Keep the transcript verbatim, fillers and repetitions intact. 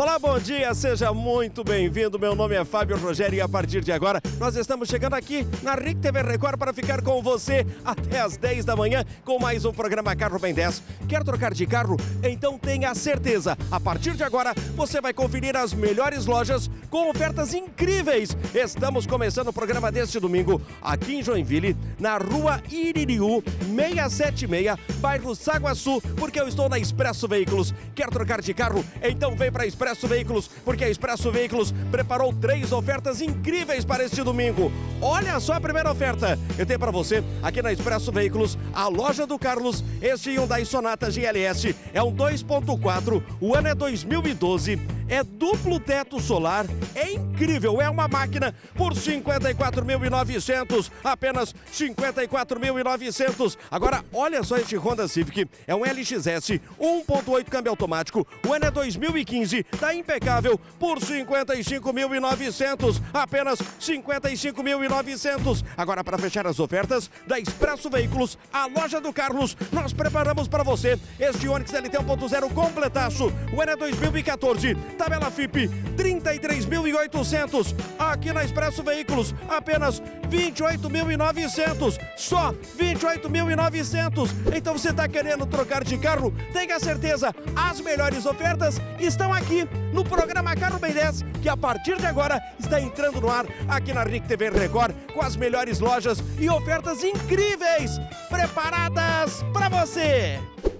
Olá, bom dia, seja muito bem-vindo. Meu nome é Fábio Rogério e a partir de agora nós estamos chegando aqui na R I C T V Record para ficar com você até as dez da manhã com mais um programa Carro Bem dez. Quer trocar de carro? Então tenha certeza, a partir de agora você vai conferir as melhores lojas com ofertas incríveis. Estamos começando o programa deste domingo aqui em Joinville, na rua Iririú, seiscentos e setenta e seis, bairro Saguaçu, porque eu estou na Expresso Veículos. Quer trocar de carro? Então vem para Expresso Veículos, porque a Expresso Veículos preparou três ofertas incríveis para este domingo. Olha só a primeira oferta. Eu tenho para você aqui na Expresso Veículos a loja do Carlos. Este Hyundai Sonata G L S é um dois ponto quatro, o ano é dois mil e doze, é duplo teto solar, é incrível, é uma máquina por cinquenta e quatro mil e novecentos, apenas cinquenta e quatro mil e novecentos. Agora olha só este Honda Civic, é um L X S um ponto oito câmbio automático, o ano é dois mil e quinze, tá impecável por cinquenta e cinco mil e novecentos, apenas cinquenta e cinco mil e novecentos. Agora, para fechar as ofertas da Expresso Veículos, a loja do Carlos, nós preparamos para você este Onix L T um ponto zero completaço, o ano é dois mil e quatorze, tabela F I P trinta e três mil e oitocentos, aqui na Expresso Veículos apenas vinte e oito mil e novecentos, só vinte e oito mil e novecentos. Então você está querendo trocar de carro? Tenha certeza, as melhores ofertas estão aqui no programa Carro Bem dez, que a partir de agora está entrando no ar aqui na R I C T V Record com as melhores lojas e ofertas incríveis preparadas para você.